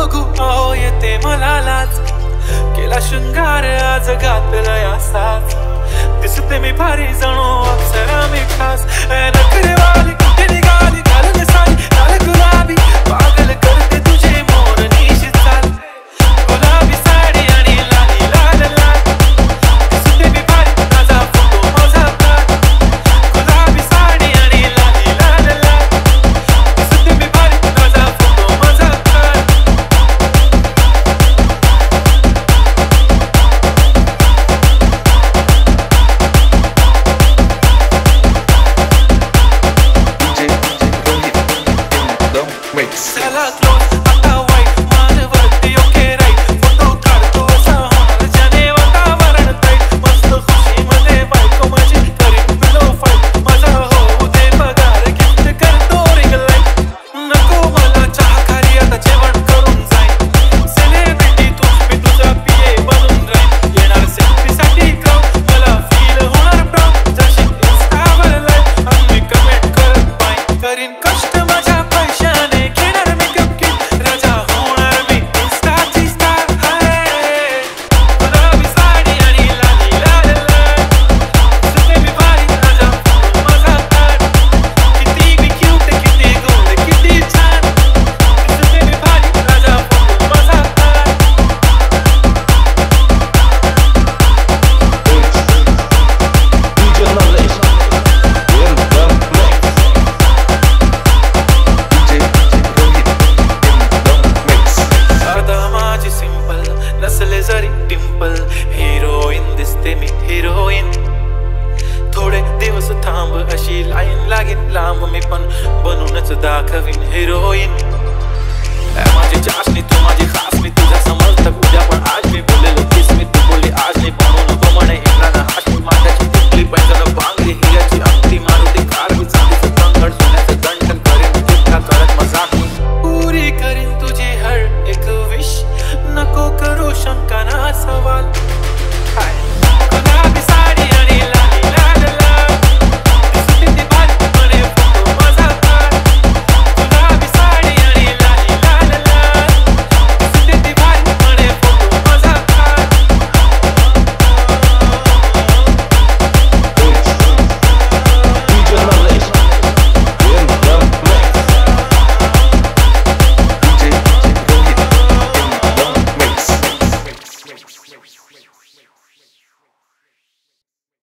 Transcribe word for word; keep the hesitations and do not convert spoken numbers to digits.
बघू अहो येते मला लाज, केला शृंगार आज घातलाय असाच, दिसते मी भारी जणू अप्सरा मी खास. नखरे वाली कुठे निघाली घालून साडी लाल गुलाबी, पागल करते तुझे मोर निशी चाल, गुलाबी साडी आणि लाली लाल लाल, दिसते मी भारी माझा फोटो माझा काढ, गुलाबी साडी आणि लाली लाल लाल, दिसते मी भारी माझा फोटो माझा काढ. चला क्लोज आता वाईट मानवरती ओके राईट, फोटो काढतो असा होणार ज्याने वातावरण टाईट, मस्त खुशी मध्ये बायको माझी करीन पिलो फाईट, माझा होऊ दे पगार गिफ्ट करतो रिंग लाईट, नको मला चहा खारी आता जेवण करून जाईन, सेलिब्रिटी तूच मी तुझा पीए बनून राहीन, येणार सेल्फी साठी क्राऊड मला फील होणार प्राऊड, जशी इंस्टावर लाईव्ह आणि कमेंट करत पाय करीन कष्ट माझ्या पैशाने, जरी टिम्पल हिरोईन दिसते मी हिरोईन, थोडे दिवस थांब अशी लाईन लागेल लांब, मी पण बनूनच दाखवीन हिरोईन, माझी चाशनी तू माझी